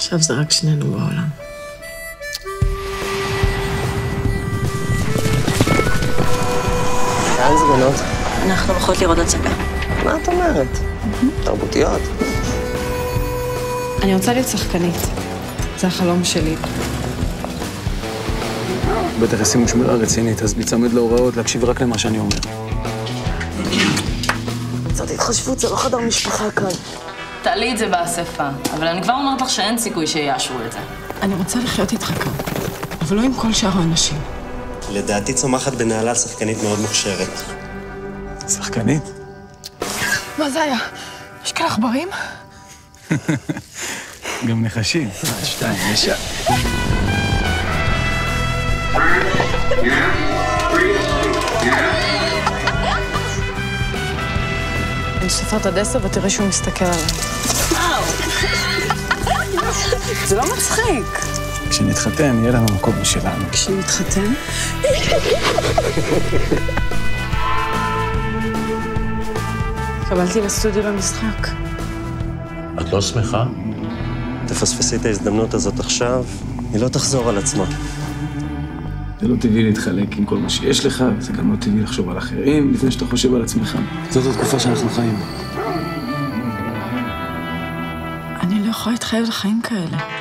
עכשיו זה רק שנינו בעולם. לאן זה בנות? אנחנו הולכות לראות הצגה. מה את אומרת? תרבותיות. אני רוצה להיות שחקנית. זה החלום שלי. בטח ישימו שמירה רצינית, אז להיצמד להוראות, להקשיב רק למה שאני אומר. זאת התחשבות, זה לא חדר משפחה כאן. תעלי את זה באספה, אבל אני כבר אומרת לך שאין סיכוי שיאשרו את זה. אני רוצה לחיות איתך כאן, אבל לא עם כל שאר האנשים. לדעתי צומחת בנעלה שחקנית מאוד מוכשרת. שחקנית? מה זה היה? יש כאלה עכברים? גם נחשים. 2, ישר. אני סופרת עד 10 ותראה שהוא מסתכל עליי. זה לא מצחיק. כשנתחתן, יהיה לנו מקום משלנו. כשנתחתן? קבלתי לסטודיו למשחק. את לא שמחה? תפספסי את ההזדמנות הזאת עכשיו, היא לא תחזור על עצמה. זה לא טבעי להתחלק עם כל מה שיש לך, וזה גם לא טבעי לחשוב על אחרים לפני שאתה חושב על עצמך. זאת התקופה שאנחנו חיים. אני לא יכולה להתחייב לחיים כאלה.